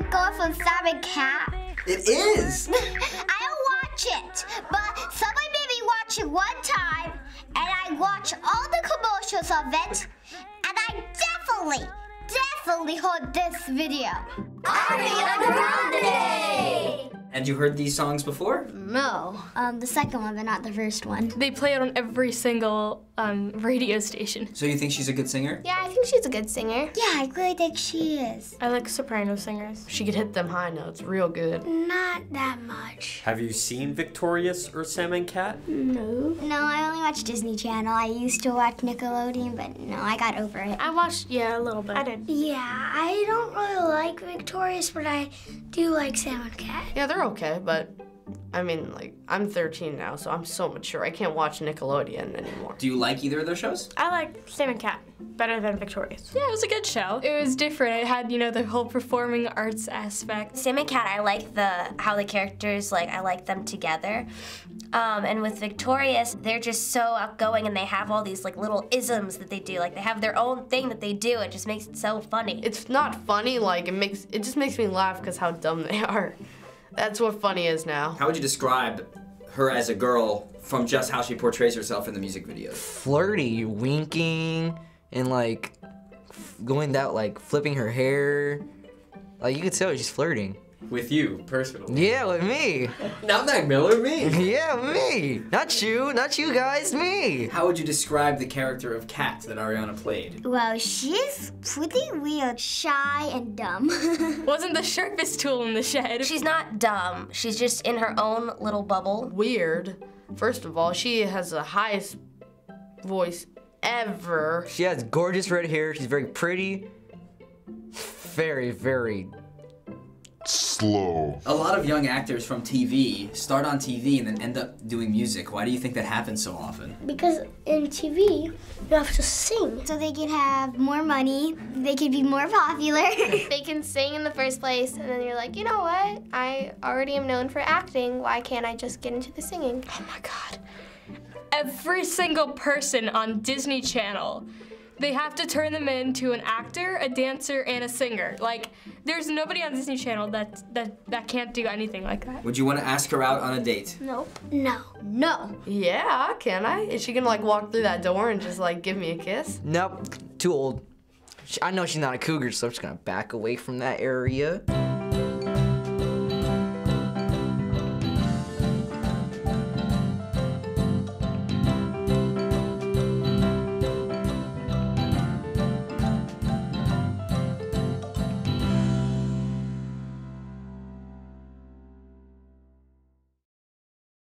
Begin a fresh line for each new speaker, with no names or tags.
favorite girl from Sam and Cat?
It is!
I don't watch it, but somebody made me watch it one time, and I watched all the commercials of it, and I definitely heard this video. Ariana Grande!
Had you heard these songs before?
No. The second one, but not the first one.
They play it on every single radio station.
So you think she's a good singer?
Yeah, I think she's a good singer.
Yeah, I really think she is.
I like soprano singers.
She could hit them high notes real good.
Not that much.
Have you seen Victorious or Sam and Cat?
No, I only watch Disney Channel. I used to watch Nickelodeon, but no, I got over it.
I watched, a little bit. I did.
Yeah, I don't really like Victorious, but I do like Sam and Cat.
Yeah, they're okay, but I mean, like, I'm 13 now, so I'm so mature. I can't watch Nickelodeon anymore.
Do you like either of their shows?
I like Sam and Cat better than Victorious. Yeah, it was a good show. It was different. It had, the whole performing arts aspect.
Sam and Cat, I like how the characters, I like them together. And with Victorious, they're just so outgoing and they have all these little isms that they do. They have their own thing that they do. It just makes it so funny.
It's not funny, it just makes me laugh because how dumb they are. That's what funny is now.
How would you describe her as a girl from just how she portrays herself in the music videos?
Flirty, winking, and going that, flipping her hair. You could tell she's flirting.
With you, personally?
Yeah, with me.
Not Mac Miller, me.
Yeah, me. Not you guys, me.
How would you describe the character of Kat that Ariana played?
Well, she's pretty weird, shy, and dumb.
Wasn't the sharpest tool in the shed.
She's not dumb. She's just in her own little bubble.
Weird. First of all, she has the highest voice ever.
She has gorgeous red hair. She's very pretty. Very, very
slow.
A lot of young actors from TV start on TV and then end up doing music. Why do you think that happens so often?
Because in TV, you have to sing. So they can have more money, they can be more popular.
They can sing in the first place, and then you're like, you know what? I already am known for acting. Why can't I just get into the singing?
Oh my God. Every single person on Disney Channel, they have to turn them into an actor, a dancer, and a singer. There's nobody on Disney Channel that can't do anything like that.
Would you want to ask her out on a date?
Nope. No.
Yeah, can I? Is she gonna walk through that door and just give me a kiss?
Nope, too old. I know she's not a cougar, so I'm just gonna back away from that area.